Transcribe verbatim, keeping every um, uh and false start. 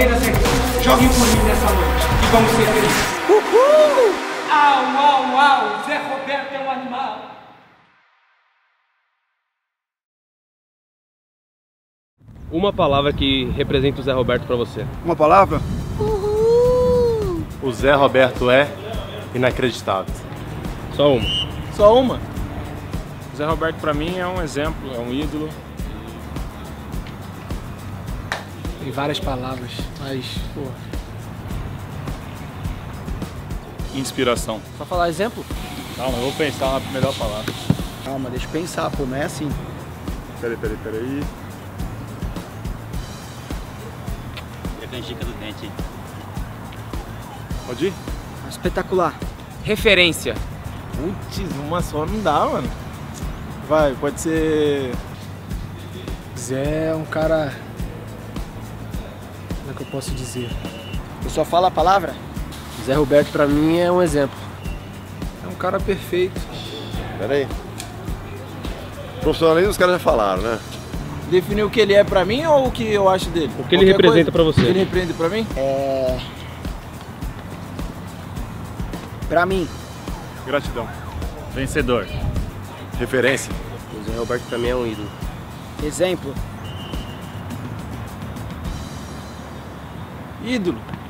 Guerreiras X, joguem por mim nessa noite e vamos ser felizes. Uhul! Au, au, au, Zé Roberto é um animal. Uma palavra que representa o Zé Roberto pra você. Uma palavra? Uhul! O Zé Roberto é inacreditável. Só uma. Só uma? O Zé Roberto pra mim é um exemplo, é um ídolo. Tem várias palavras, mas, pô... Inspiração. Só falar exemplo? Calma, eu vou pensar na melhor palavra. Calma, deixa eu pensar, pô, não é assim. Peraí, peraí, peraí. E a canjica do dente. Pode ir? Espetacular. Referência. Putz, uma só não dá, mano. Vai, pode ser... Zé é um cara... Como é que eu posso dizer? Eu só falo a palavra? Zé Roberto pra mim é um exemplo. É um cara perfeito. Peraí. Profissionalismo os caras já falaram, né? Definir o que ele é pra mim ou o que eu acho dele? O que ele representa pra você. O que ele representa pra mim? É... Pra mim. Gratidão. Vencedor. Referência. O Zé Roberto pra mim é um ídolo. Exemplo. Ídolo.